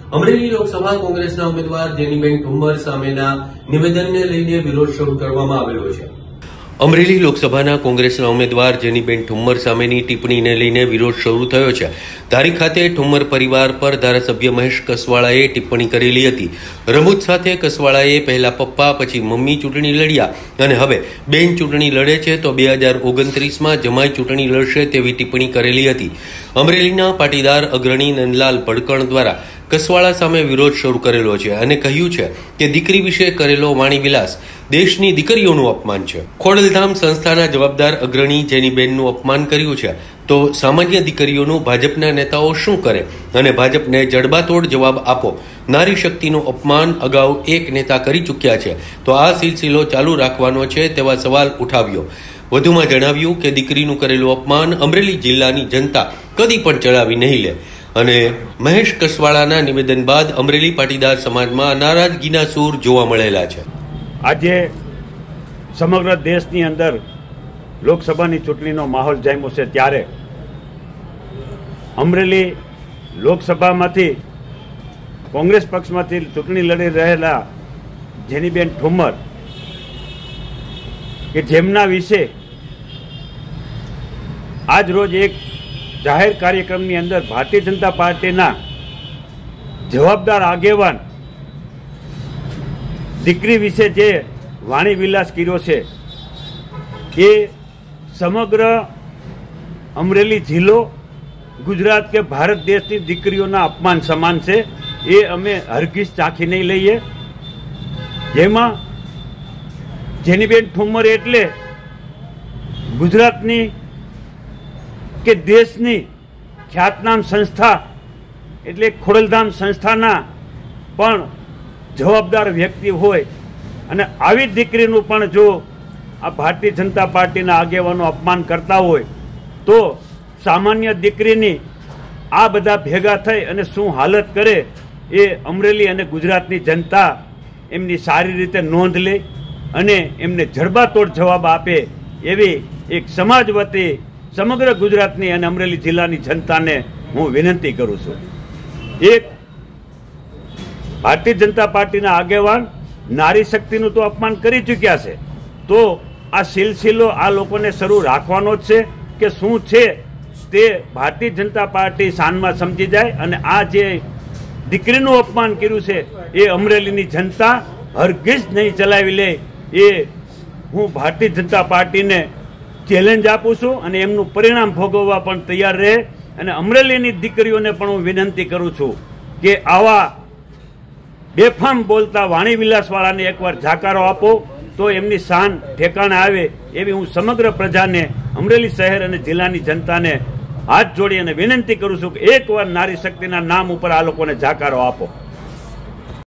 અમરેલી લોકસભા કોંગ્રેસના ઉમેદવાર જેનીબેન ઠુમ્મર સામેના નિવેદનને લઈને વિરોધ શરૂ કરવામાં આવેલો છે। અમરેલી લોકસભાના કોંગ્રેસના ઉમેદવાર જેનીબેન ઠુમ્મર સામેની ટિપ્પણીને લઈને વિરોધ શરૂ થયો છે। ધારી ખાતે ઠુમ્મર પરિવાર પર ધારાસભ્ય મહેશ કસવાળાએ ટિપ્પણી કરેલી હતી। રમૂજ સાથે કસવાળાએ પહેલા પપ્પા પછી મમ્મી ચૂંટણી લડ્યા અને હવે બેન ચૂંટણી લડે છે તો 2029માં જમાઈ ચૂંટણી લડશે તેવી ટિપ્પણી કરેલી હતી। અમરેલીના પાટીદાર અગ્રણી નંદલાલ ભડકણ દ્વારા કસવાળા સામે વિરોધ શરૂ કરેલો છે અને કહ્યું છે કે દીકરી વિશે કરેલો વાણીવિલાસ દેશની દીકરીઓનું અપમાન છે। ખોડલધામ સંસ્થાના જવાબદાર અગ્રણી જેનીબેનનું અપમાન કર્યું છે તો સામાન્ય દીકરીઓનું ભાજપના નેતાઓ શું કરે અને ભાજપને જડબાતોડ જવાબ આપો। નારી શક્તિનું અપમાન અગાઉ એક નેતા કરી ચૂક્યા છે તો આ સિલસિલો ચાલુ રાખવાનો છે તેવા સવાલ ઉઠાવ્યો। વધુમાં જણાવ્યું કે દીકરીનું કરેલું અપમાન અમરેલી જિલ્લાની જનતા કદી પણ ચલાવી નહીં લે અને મહેશ કસવાળાના નિવેદન બાદ અમરેલી પાટીદાર સમાજમાં નારાજગીના સૂર જોવા મળેલા છે। આજે સમગ્ર દેશની અંદર લોકસભાની ચૂંટણીનો માહોલ જામ્યો છે ત્યારે અમરેલી લોકસભામાંથી કોંગ્રેસ પક્ષમાંથી ચૂંટણી લડી રહેલા જેનીબેન ઠુમ્મર કે જેમના વિશે આજ રોજ એક જાહેર કાર્યક્રમની અંદર ભારતીય જનતા પાર્ટીના જવાબદાર આગેવાન દીકરી વિશે જે વાણી વિલાસ કર્યો છે એ સમગ્ર અમરેલી જિલ્લો ગુજરાત કે ભારત દેશની દીકરીઓના અપમાન સમાન છે। એ અમે હરગીઝ ચાખી નહીં લઈએ। જેમાં જેનીબેન ઠુમ્મર એટલે ગુજરાતની કે દેશની ખ્યાતનામ સંસ્થા એટલે ખોડલધામ સંસ્થાના પણ જવાબદાર વ્યક્તિ હોય અને આવી દીકરીનું પણ જો આ ભારતીય જનતા પાર્ટીના આગેવાનો અપમાન કરતા હોય તો સામાન્ય દીકરીની આ બધા ભેગા થઈ અને શું હાલત કરે એ અમરેલી અને ગુજરાતની જનતા એમની સારી રીતે નોંધ લે અને એમને જડબાતોડ જવાબ આપે એવી એક સમાજ વતી સમગ્ર ગુજરાતની અને અમરેલી જિલ્લાની જનતાને હું વિનંતી કરું છું। એક ભારતીય જનતા પાર્ટીના આગેવાન નારી શક્તિનું તો અપમાન કરી ચૂક્યા છે તો આ સિલસિલો આ લોકોને શરૂ રાખવાનો જ છે કે શું છે તે ભારતીય જનતા પાર્ટી શાનમાં સમજી જાય અને આ જે દીકરીનું અપમાન કર્યું છે એ અમરેલીની જનતા હરગીઝ નહીં ચલાવી લે એ હું ભારતીય જનતા પાર્ટીને ચેલેન્જ આપું છું અને એમનું પરિણામ ભોગવવા પણ તૈયાર રહે અને અમરેલીની દીકરીઓને પણ હું વિનંતી કરું છું કે આવા બેફામ બોલતા વાણી વિલાસવાળાને એકવાર જાકારો આપો તો એમની શાન ઠેકાણે આવે એવી હું સમગ્ર પ્રજાને અમરેલી શહેર અને જિલ્લાની જનતાને હાથ જોડી અને વિનંતી કરું છું કે એકવાર નારી શક્તિના નામ ઉપર આ લોકોને જાકારો આપો।